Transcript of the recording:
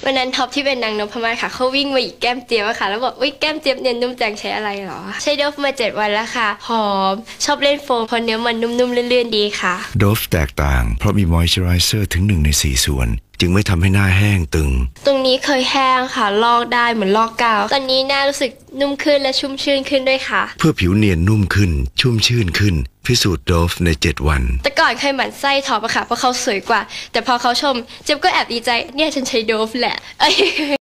วันนั้นท็อปที่เป็นนางนพมาศค่ะเขาวิ่งมาอีกแก้มเจี๊ยบอะค่ะแล้วบอกอุ้ยแก้มเจี๊ยบเนี่ยนุ่มจังใช้อะไรหรอใช้โดฟมา7 วันแล้วค่ะหอมชอบเล่นโฟมเพราะเนื้อมันนุ่มๆเลื่อนๆดีค่ะโดฟแตกต่างเพราะมีมอยเจอไรเซอร์ถึง1 ใน 4 ส่วนจึงไม่ทำให้หน้าแห้งตึงตรงนี้เคยแห้งค่ะลอกได้เหมือนลอกกาวตอนนี้หน้ารู้สึกนุ่มขึ้นและชุ่มชื่นขึ้นด้วยค่ะเพื่อผิวเนียนนุ่มขึ้นชุ่มชื่นขึ้นพิสูจน์โดฟใน7 วันแต่ก่อนเคยหมั่นไส้ท็อปอะค่ะเพราะเขาสวยกว่าแต่พอเขาชมเจี๊ยบก็แอบดีใจเนี่ยฉันใช้โดฟแหละ